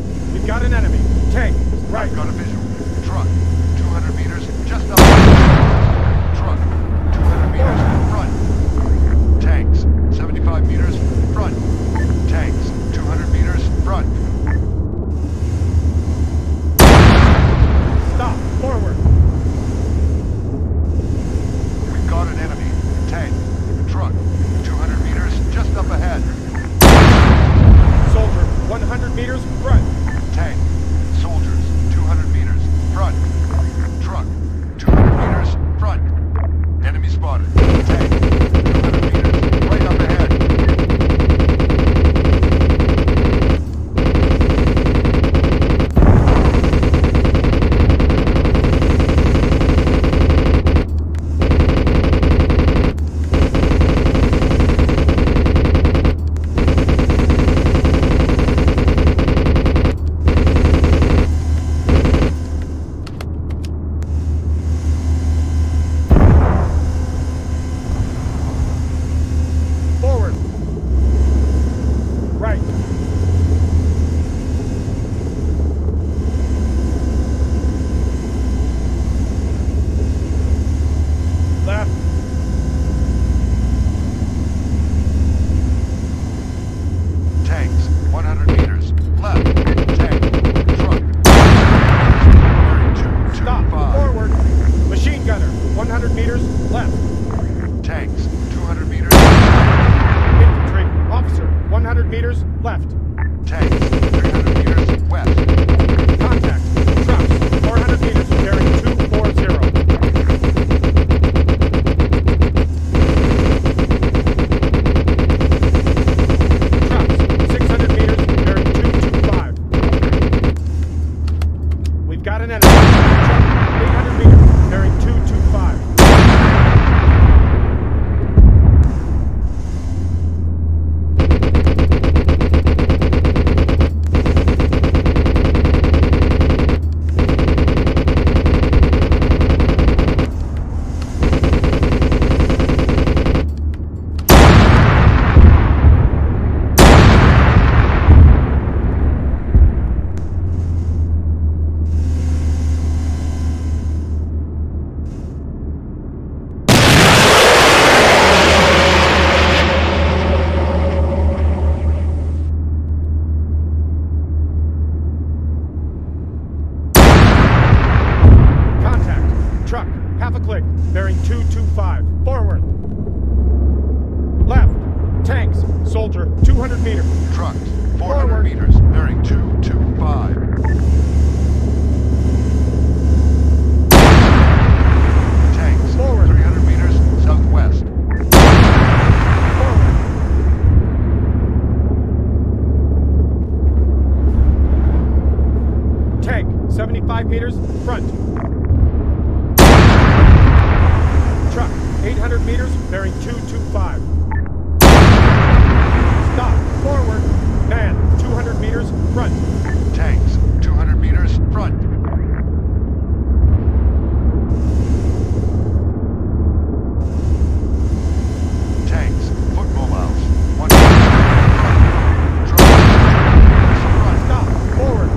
We've got an enemy. Tank, right. I've got a visual. Truck, 200 meters, just up. Truck, 200 meters, front. Tanks, 75 meters, front. Tanks, 200 meters, front. Stop, forward. We've got an enemy. Tank, truck, 200 meters, just up ahead. Soldier, 100 meters, front. Tank, soldiers, 200 meters, front. Truck, 200 meters, front. Enemy spotted. Tank, 200 meters, right up ahead. Forward. Right. Left. Tanks, 100 meters, left. Tank, truck. Stop, 225. forward. Machine gunner, 100 meters, left. Tanks, 200 meters, Infantry, officer, 100 meters, left. tanks, 300 meters, west. Contact, trucks, 400 meters, bearing 240. Trucks, 600 meters, bearing 225. We've got an enemy. Truck, 800 meters, bearing 225. Truck, half a click, bearing 225. Forward. Left. Tanks, soldier, 200 meters. Trucks, 400 Forward. meters, bearing 225. Tanks, Forward. 300 meters, southwest. Forward. Tank, 75 meters, front. Truck, 800 meters, bearing 225. Stop, forward. Man, 200 meters, front. Tanks, 200 meters, front. Tanks, foot mobiles, 100 meters, front. Trucks, front. Stop, forward.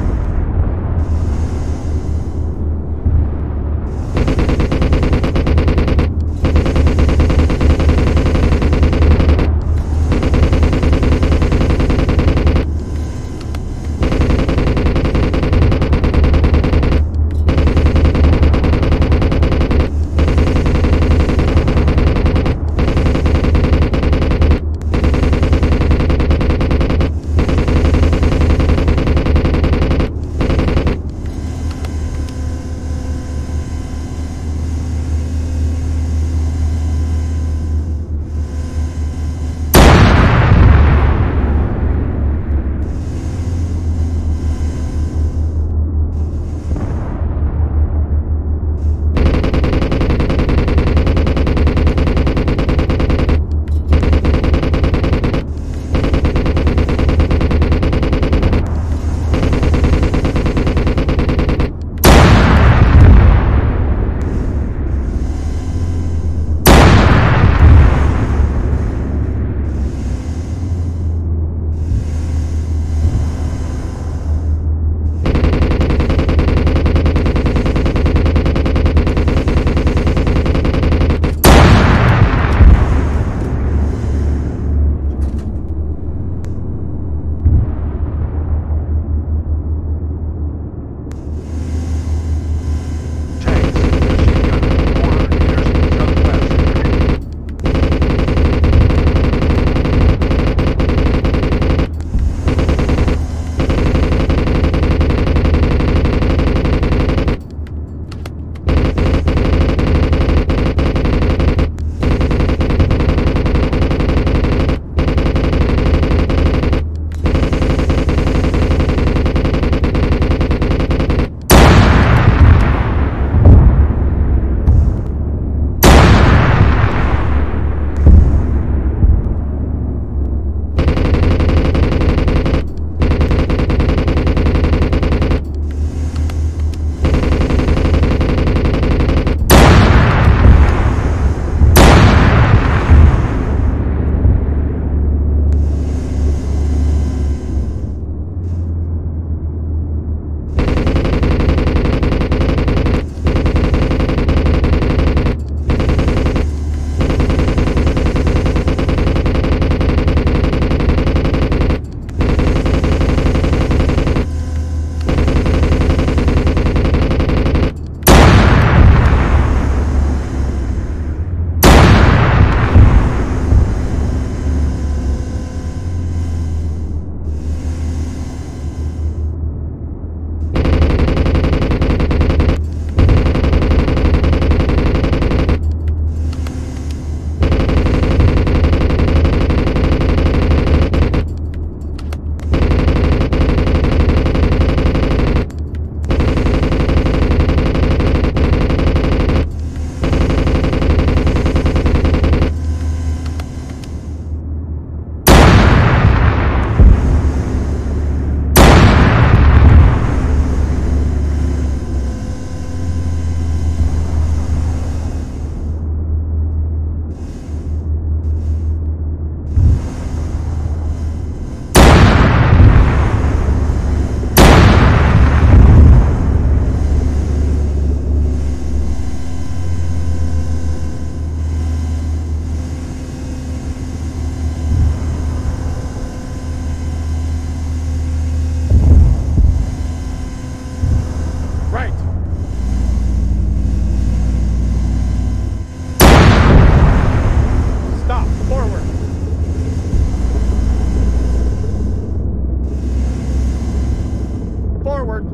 Forward.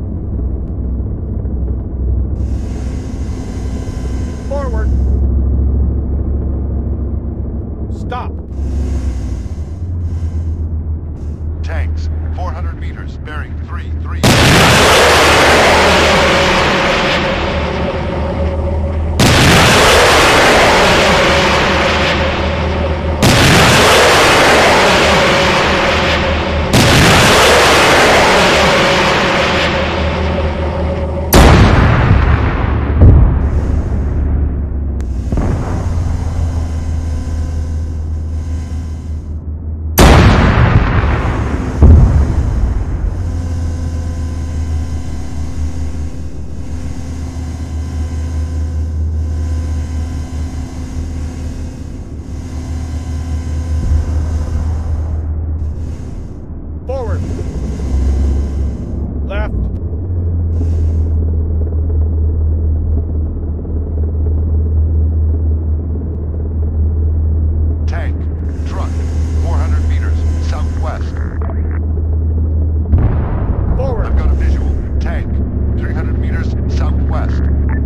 Forward. Stop. Tanks, 400 meters, bearing 3-3. Forward. Left. Tank, truck, 400 meters, southwest. Forward. I've got a visual. Tank, 300 meters, southwest.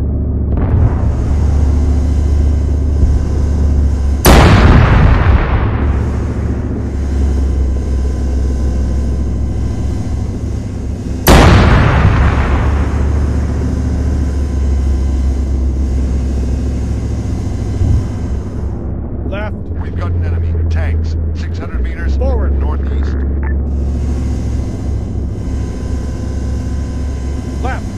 Left. We've got an enemy. Tanks, 600 meters, Forward. northeast. Left.